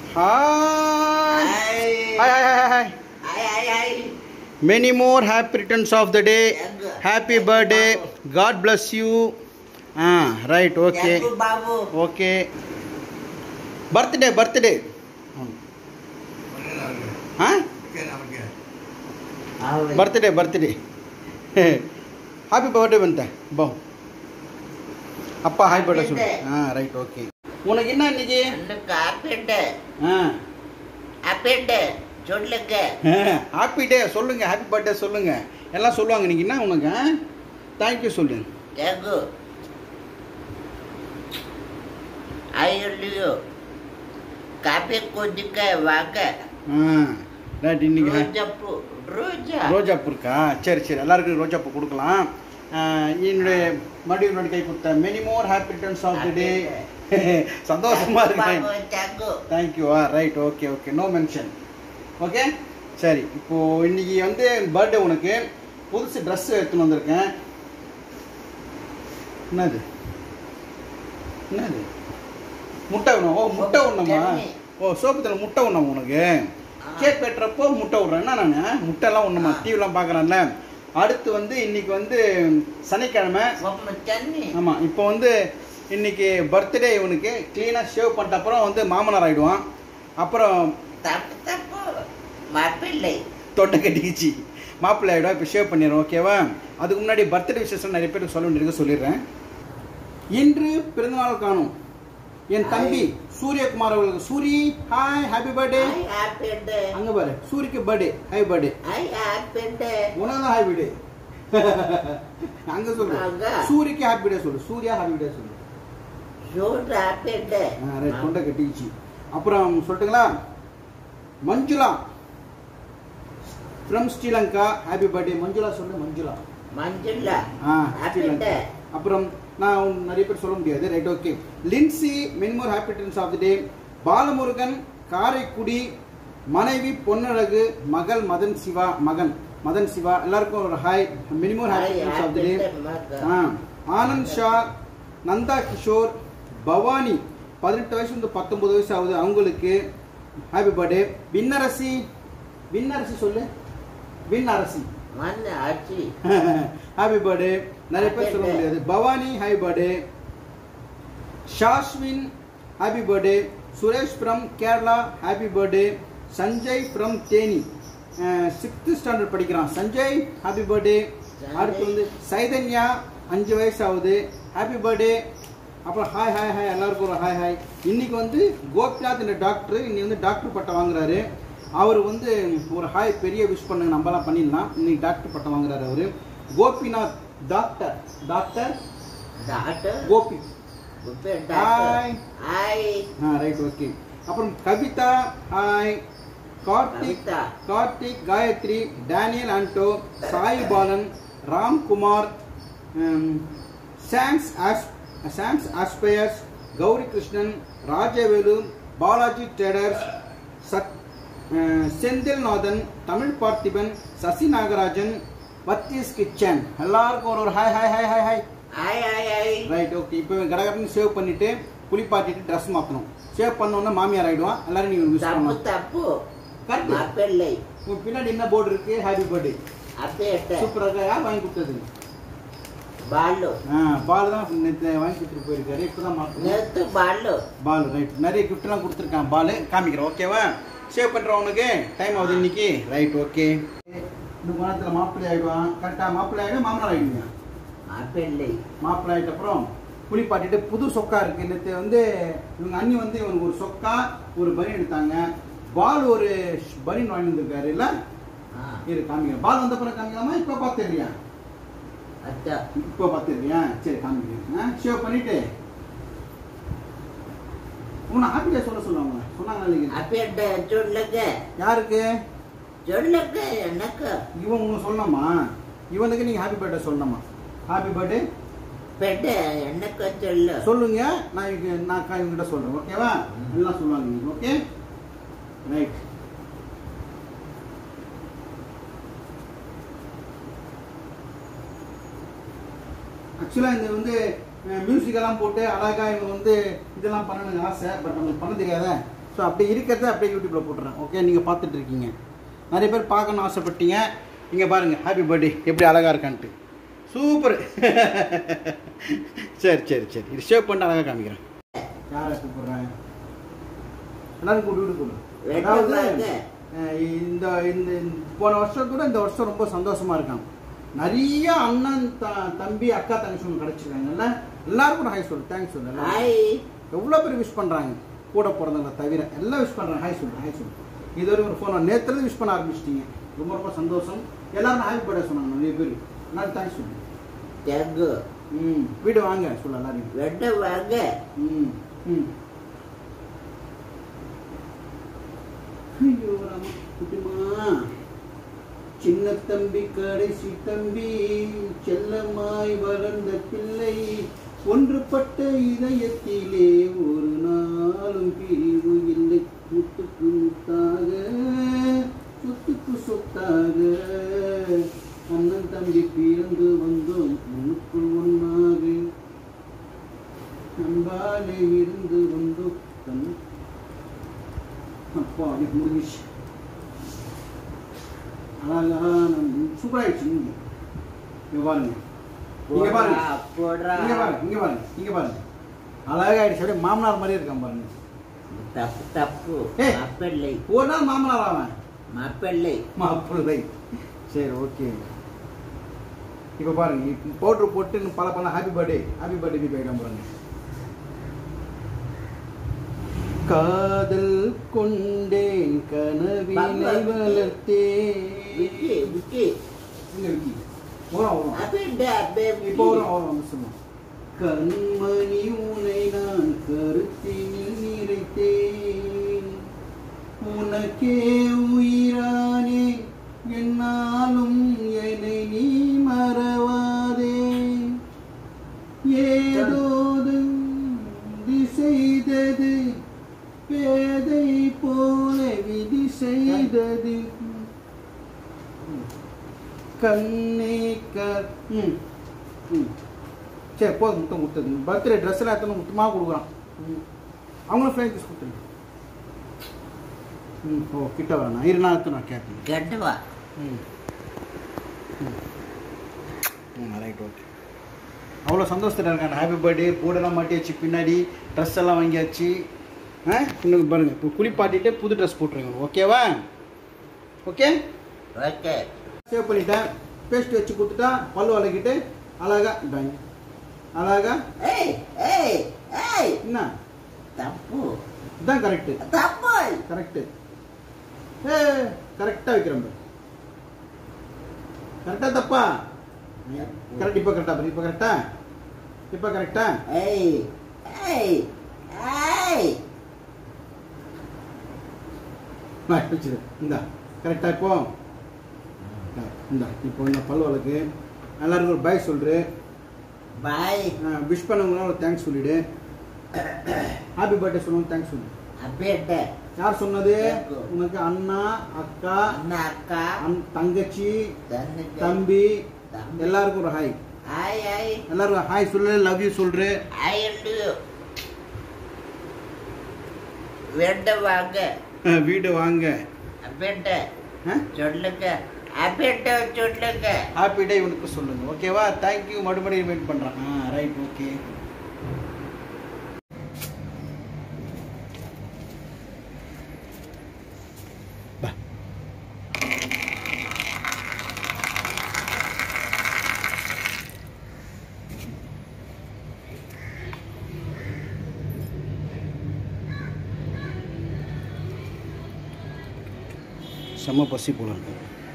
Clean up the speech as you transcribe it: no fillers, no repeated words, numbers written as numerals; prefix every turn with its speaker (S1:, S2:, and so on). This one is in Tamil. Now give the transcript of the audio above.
S1: Hi. Hi. Hi.
S2: Hi.
S1: Many more happy returns of the day. Happy birthday. God bless you. Right. Okay. Okay. Birthday. Huh? Birthday. Happy birthday, Banta. Bow. Appa, hi, birthday. Right. Okay. உனக்கு என்ன இன்னைக்கு?
S2: ஹாப்பி டே சொல்லுங்க.
S1: ஹாப்பி டே சொல்லுங்க. ஹாப்பி பர்த்டே சொல்லுங்க. எல்லாம் சொல்லுவாங்க. இன்னைக்கு என்ன உனக்கு? தேங்க் யூ சொல்லு.
S2: Thank you. ஐயோ காபி குடிக்க வாங்க.
S1: ரைட். இன்னைக்கு ரோஜாப்பூ இருக்கா? சரி எல்லாருக்கும் ரோஜாப்பூ கொடுக்கலாம். என்னுடைய மறுபடியும் கை கொடுத்த many more happy returns of the day. சந்தோஷமா இருக்கேன். Thank you. Right. Okay no mention. Okay சரி. இப்போ இன்னைக்கு வந்து பர்த்டே. உனக்கு புதுசு ட்ரெஸ் எடுத்துன்னு வந்திருக்கேன். என்னது முட்டை வேணும். முட்டை ஒண்ணுமா? சோப்பத்தில் முட்டை ஒண்ணும். உனக்கு கேக் வெட்டுறப்போ முட்டை விட்றேன். என்ன நான் முட்டைலாம் ஒண்ணுமா? டிவிலாம் பார்க்குறேன்ல. அடுத்து வந்து இன்னைக்கு வந்து சனிக்கிழமை. ஆமாம். இப்போ வந்து இன்னைக்கு பர்த்டே. இவனுக்கு க்ளீனாக ஷேவ் பண்ணிட்ட அப்புறம் வந்து மாமனார் ஆகிடுவான். அப்புறம்
S2: மாப்பிள்ளை
S1: தொண்டை கட்டிக்கிச்சு மாப்பிள்ளை ஆகிடும். இப்போ ஷேவ் பண்ணிடுறோம். ஓகேவா? அதுக்கு முன்னாடி பர்த்டே விசேஷம் நிறைய பேருக்கு சொல்ல வேண்டியது சொல்லிடுறேன். இன்று பிறந்தநாள் காணும் என் தம்பி சூரியகுமார் அவர்களுக்கு. Suri hi, happy birthday. அங்க பாரு, சூரிக்கு பர்த்டே. Happy birthday. உனக்கு தான் ஹாப்பி டே. அங்க சொல்லு. சூரிக்கு ஹாப்பி டே சொல்லு. சூர்யா ஹாப்பி டே சொல்லு. தொண்டை கட்டிச்சு. அப்புறம் சொல்லட்டுங்களா? Manjula from Sri Lanka happy birthday. Manjula சொல்லு. மஞ்சுளா ஸ்ரீலங்கா. அப்புறம் நான் நிறைய பேர் சொல்ல முடியாது. Right. Okay. Lincy many more happy returns of the day. Balamurugan Karaikudi. மனைவி பொன்னழகு. மகள் மதன் சிவா எல்லாருக்கும் ஒரு hi. Many more happy returns of the day. Anand Shah, Nanda Kishore, Bhavani 18 வயசு வந்து 19 வயசு ஆகுது. அவங்களுக்கு ஹாப்பி பர்த்டே. விண்ணரசி சொல்லு. Vinnarasi happy birthday. நிறைய பேர் சொல்ல முடியாது. Bhavani happy birthday. Shaswin happy birthday. Suresh from Kerala happy birthday. Sanjay from Theni 6th standard படிக்கிறான். Sanjay happy birthday. அடுத்து வந்து சைதன்யா 5 வயசு ஆகுது. Happy birthday. அப்புறம் ஹாய் எல்லாருக்கும் ஒரு ஹாய். இன்னைக்கு வந்து கோபிநாத் என்ற டாக்டர் இன்னைக்கு வந்து டாக்டர் பட்டம் வாங்குறாரு. அவர் வந்து ஒரு ஹாய் பெரிய விஷ் பண்ணுங்க. நம்மலாம் பண்ணிடலாம். இன்னைக்கு டாக்டர் பட்டம் வாங்குறாரு அவரு. Gopinath doctor Gopi. Hi. Right. Okay. அப்புறம் Kavitha hi. Karthik Gayathri, Daniel Anto, Sai Balan, Ramkumar, Sam's Aspires, Gowri Krishnan, Rajavelu, Balaji traders, Senthilnathan, Tamil Parthiban, Sasi Nagarajan, பத்தீஸ் கிச்சன் எல்லாருக்கும் ஒரு ஹாய். ரைட். ஓகே. இப்போ கடகடன்னு சேவ் பண்ணிட்டு குளிப்பாட்டிட்டு ட்ரெஸ் மாற்றணும். சேவ் பண்ணோன்னா மாமியார் ஆயிடுவான். எல்லாரும் நீங்க விஷ் பண்ணணும். பின்னாடி என்ன போர்டு இருக்கு? Happy birthday. சூப்பராக யார் வாங்கி கொடுத்தது? பால் தான் வாங்கி கொடுத்துட்டு போயிருக்காரு. இப்பதான் பால். ரைட். நிறைய கிஃப்ட்லாம் கொடுத்துருக்கான். பால் காமிக்கிறேன். ஓகேவா? சேவ் பண்ணுறோம். உனக்கு டைம் ஆகுது இன்னைக்கு. ரைட். ஓகே. இந்த குணத்தில் மாப்பிள்ளை ஆகிடுவான். கரெக்டாக மாப்பிள்ளை ஆகிடும். மாமனார் ஆகிடுங்க. மாப்பிள்ளை ஆகிட்ட அப்புறம் குளிப்பாட்டிட்டு புது சொக்கா இருக்கு. நேற்று வந்து இவங்க அண்ணி வந்து இவனுக்கு ஒரு சொக்கா ஒரு பனி எடுத்தாங்க. பால் ஒரு பனின் வாங்கி வந்திருக்காரு. இல்லை இரு காமிக்கிறேன். பால் வந்த பிறகு காமிக்கலாமா? இப்போ பார்த்துருக்கியா? இப்போ பார்த்துருக்கியா? சரி காமிக்கிறேன். ஷேவ் பண்ணிட்டு உன்னை ஹாப்பி டே சொல்லுவாங்க. சொன்னாங்க. யாருக்கு? எனக்கு. இவன் உங்க சொல்லணுமா? இவனுக்கு நீங்க ஹாப்பி பர்த்டே சொல்லணுமா? ஹாப்பி பர்த்டே எனக்கு சொல்லுங்க. நான் இவங்கிட்ட சொல்றேன். ஓகேவா? எல்லாம் சொல்லுவாங்க. Okay right. ஆக்சுவலாக இந்த வந்து மியூசிக்கெல்லாம் போட்டு அழகாக இவங்க வந்து இதெல்லாம் பண்ணணுங்க ஆசை. பட் நம்மளுக்கு பண்ண தெரியாத. ஸோ அப்படி இருக்கிறத அப்படியே யூடியூப்பில் போட்டுறேன். ஓகே, நீங்கள் பார்த்துட்டு இருக்கீங்க, நிறைய பேர் பார்க்கணும்னு ஆசைப்பட்டீங்க. இங்கே பாருங்கள், ஹாப்பி பர்த்டே எப்படி அழகாக இருக்கான்ட்டு. சூப்பர். சரி சரி சரி, இது ஷேவ் பண்ணிட்டு அழகாக காமிக்கிறேன். யாரை கூப்பிட்றேன்? எல்லாரும் கூப்பிட்டு கொடு. அதாவது இந்த இந்த போன வருஷத்தோட இந்த வருஷம் ரொம்ப சந்தோஷமாக இருக்காங்க. நிறைய அண்ணன் தம்பி அக்கா தங்கச்சி ஒன்று கிடச்சிருக்காங்கல்ல, எல்லாருக்கும் கூட ஹாய் சொல்லு, தேங்க்ஸ் சொல்லு. எவ்வளோ பேர் விஷ் பண்ணுறாங்க, கூட பிறந்தவங்க தவிர எல்லாம் விஷ் பண்ணுறாங்க. ஹாய் சொல்லு, ஹாய் சொல்லு. இது வரைக்கும் ஒரு ஃபோன் நேற்றுலேருந்து விஷ் பண்ண ஆரம்பிச்சிட்டிங்க. ரொம்ப ரொம்ப சந்தோஷம். எல்லாரும் ஹாப்பி பர்த்டே சொன்னாங்க நிறைய பேர். எல்லாரும் தேங்க்ஸ் சொல்லு.
S2: தேங்க்யூ.
S1: வீடு வாங்க சொல்ல எல்லாரும்.
S2: வீடு வாங்க.
S1: ஐயோ ராமா, குட்டிமா, சின்ன தம்பி கடைசி தம்பி, செல்லமாய் வளர்ந்த பிள்ளை, ஒன்றுபட்ட இதயத்திலே ஒரு நாளும் பிரிவு இல்லை. முத்துக்கு முத்தாக, சொத்துக்கு சொத்தாக, அண்ணன் தம்பி பிறந்து வந்தோம் ஒன்றுக்குள் ஒன்றாக, நம்பாலே இருந்து வந்தோம். அப்பா அதுக்கு முடிஞ்சிச்சு. அழகான சூப்பராகிடுச்சு. இங்கே பாருங்க, இங்கே பாருங்க, இங்கே பாருங்க, இங்கே பாருங்க, இங்கே பாருங்க, அழகாயிடுச்சு. அப்படியே மாமனார் மாதிரியே இருக்கான் பாருங்க.
S2: தப்பு தப்பு. மாப்பிள்ளை
S1: ஒரு நாள் மாமனார் ஆவேன்.
S2: மாப்பிள்ளை
S1: மாப்பிள்ளை. சரி ஓகே. இப்போ பாருங்க, பவுட்ரு போட்டு இன்னும் பல பல ஹாப்பி பர்த்டே ஹாப்பி பர்த்டே போயிடும் பாருங்க. காதல் கொண்டேன் கனவினை வளர்த்தேன். கண்மணி உனை நான் கருத்தினில் நிறைத்தேன், உனக்கே உயிரானே என்னாலும் என்னை நீ மறவாதே, ஏதோது செய்தது பேதை போல விதி செய்தது, கண்ணே சரி போதும். முத்தம் கொடுத்தது பர்த்டே ட்ரெஸ் எல்லாம் எத்தனை முத்தமாக கொடுக்குறான். அவங்களும் ஃப்ளைங் கிஸ் கொடுத்துருங்க. ஓ கிட்ட வரேன் இரு, நான் கேட்பேன்.
S2: கெட்டவா.
S1: Right okay. அவ்வளோ சந்தோஷத்தில் இருக்காங்க. ஹாப்பி பர்த்டே போர்டெல்லாம் மாட்டியாச்சு, பின்னாடி ட்ரெஸ் எல்லாம் வாங்கியாச்சு. இன்னும் பாருங்கள், இப்போ குளிப்பாட்டிட்டு புது ட்ரெஸ் போட்டுருங்க. ஓகேவா? Okay
S2: okay.
S1: சேவ் பண்ணிட்டேன், பேஸ்ட் வச்சு கொடுத்துட்டா, பல்லு வளக்கிட்டு அழகா டாங்க அழகா. என்ன
S2: தப்பு?
S1: இதுதான் கரெக்டு.
S2: தப்பு
S1: கரெக்டு. கரெக்டாக வைக்கிறோம். கரெக்டா தப்பா? கரெக்ட். இப்போ கரெக்டா? இப்போ கரெக்டா? இப்போ கரெக்டா? வச்சிரு. இந்தா கரெக்டா? இப்போ இந்தா இப்போ இந்த பல் வழக்கு எல்லாருக்கும் ஒரு பாய் சொல்று.
S2: பாய்.
S1: விஷ் பண்ணவங்க ஒரு தேங்க்ஸ் சொல்லிடு. ஹாப்பி பர்த்டே சொல்லுங்க, தேங்க்ஸ் சொல்லு.
S2: ஹாப்பி.
S1: யார் சொன்னது? உனக்கு அண்ணா அக்கா,
S2: அண்ணா அக்கா,
S1: தங்கச்சி தம்பி எல்லாருக்கும் ஒரு ஹாய்.
S2: Hi hi.
S1: எல்லாரும் ஹாய் சொல்லு, லவ் யூ சொல்று.
S2: Hi to you. வீடு வாங்க.
S1: வீடு வாங்க.
S2: அப்பேட்ட சொல்லுங்க. அப்பேட்ட சொல்லுங்க.
S1: ஹாப்பி டே இவனுக்கு சொல்லுங்க. ஓகேவா? தேங்க்யூ. மறுபடியும் வெயிட் பண்றேன். Right okay. செம்ம பசி போல இருக்கு.